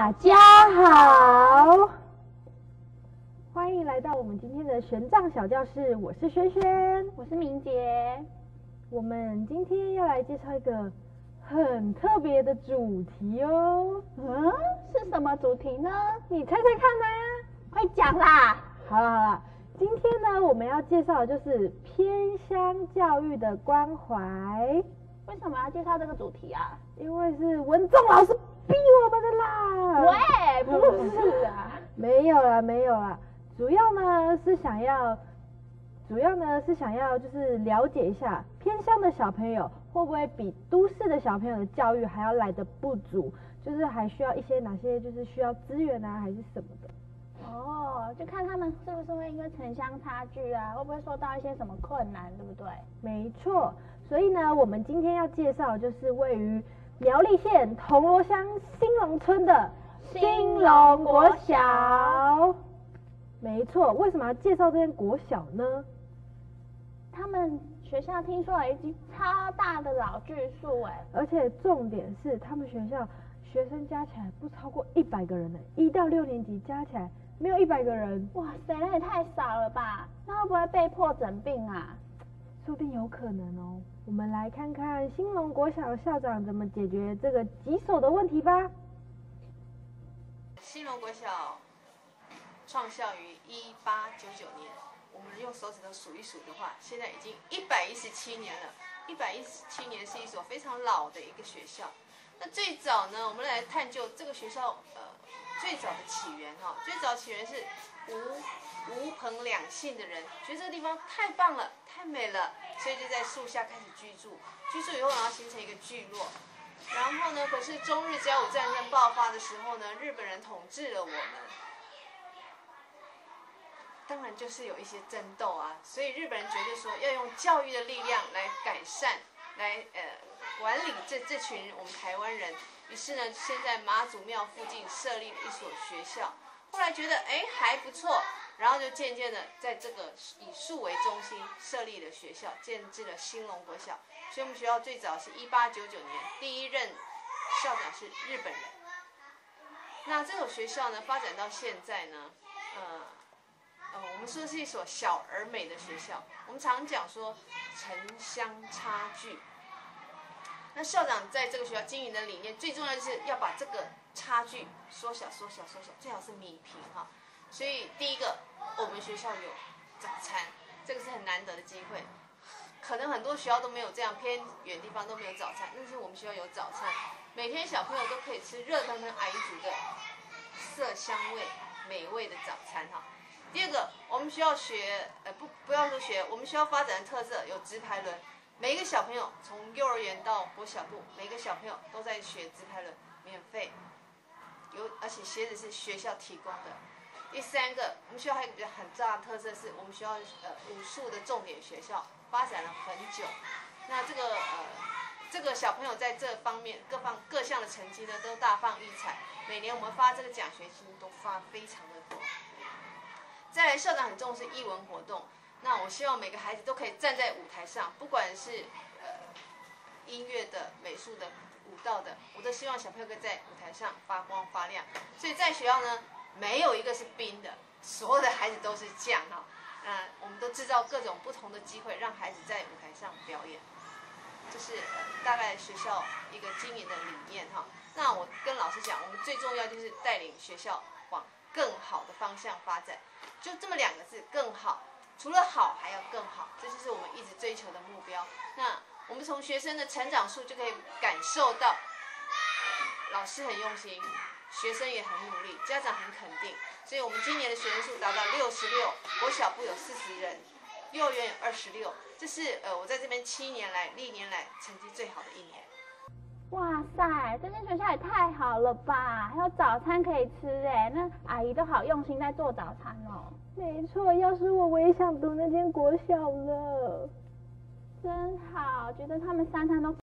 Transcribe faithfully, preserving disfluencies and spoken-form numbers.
大家好，欢迎来到我们今天的玄奘小教室。我是轩轩， 我是明杰。 我们今天要来介绍一个很特别的主题哦。 嗯，是什么主题呢？ 你猜猜看呢？ 快讲啦！ 好了好了，今天呢我们要介绍的就是偏乡教育的关怀。 为什么要介绍这个主题啊？ 因为是文仲老师逼我们的啦。 喂，不是啊， 没有啦，没有啦。主要呢是想要，主要呢是想要就是了解一下偏乡的小朋友会不会比都市的小朋友的教育还要来得不足，就是还需要一些哪些就是需要资源啊，还是什么的。 哦，就看他们是不是会因为城乡差距啊，会不会受到一些什么困难，对不对？ 没错，所以呢，我们今天要介绍就是位于苗栗县铜锣乡兴隆村的兴隆国小。没错，为什么要介绍这间国小呢？ 他们学校听说有一间超大的老巨树哎， 而且重点是他们学校学生加起来不超过一百个人呢，一到六年级加起来没有一百个人。 哇塞，那也太少了吧？那会不会被迫整并啊？ 说不定有可能哦。我们来看看兴隆国小校长怎么解决这个棘手的问题吧。 兴隆国小创校于一八九九年，我们用手指头数一数的话，现在已经一百一十七年了。一百一十七年是一所非常老的一个学校。那最早呢，我们来探究这个学校呃最早的起源哈、哦。最早起源是无无朋两姓的人觉得这个地方太棒了，太美了，所以就在树下开始居住。居住以后，然后形成一个聚落。然后呢，可是中日甲午战争爆发的时候呢，日本人统治了我们。当然就是有一些争斗啊，所以日本人觉得说要用教育的力量来改善，来呃管理这这群我们台湾人。于是呢，先在妈祖庙附近设立了一所学校。后来觉得哎还不错，然后就渐渐的在这个以树为中心设立了学校，建制了兴隆国小。所以我们学校最早是一八九九年，第一任校长是日本人。那这所学校呢，发展到现在呢，呃。呃，我们说是一所小而美的学校。我们常讲说城乡差距。那校长在这个学校经营的理念，最重要就是要把这个差距缩小、缩小、缩小，最好是弭平哈。所以第一个，我们学校有早餐，这个是很难得的机会。可能很多学校都没有这样，偏远地方都没有早餐，但是我们学校有早餐，每天小朋友都可以吃热腾腾阿姨煮的色香味美味的早餐哈。第二个，我们需要学，呃，不，不要说学，我们需要发展的特色有直排轮，每一个小朋友从幼儿园到国小部，每个小朋友都在学直排轮，免费，有，而且鞋子是学校提供的。第三个，我们学校还有一个很大的特色是，我们学校呃武术的重点学校，发展了很久。那这个呃，这个小朋友在这方面各方各项的成绩呢都大放异彩，每年我们发这个奖学金都发非常的多。再来，校长很重视艺文活动。那我希望每个孩子都可以站在舞台上，不管是呃音乐的、美术的、舞蹈的，我都希望小朋友可以在舞台上发光发亮。所以在学校呢，没有一个是冰的，所有的孩子都是酱哈。那、呃、我们都制造各种不同的机会，让孩子在舞台上表演。这是、呃、大概学校一个经营的理念哈。那我跟老师讲，我们最重要就是带领学校往更好的方向发展。就这么两个字，更好。除了好，还要更好，这就是我们一直追求的目标。那我们从学生的成长数就可以感受到，老师很用心，学生也很努力，家长很肯定。所以我们今年的学生数达到六十六，国小部有四十人，幼儿园有二十六，这是呃我在这边七年来历年来成绩最好的一年。 哇塞，这间学校也太好了吧！还有早餐可以吃哎，那阿姨都好用心在做早餐哦。 没错，要是我，我也想读那间国小了。 真好，觉得他们三餐都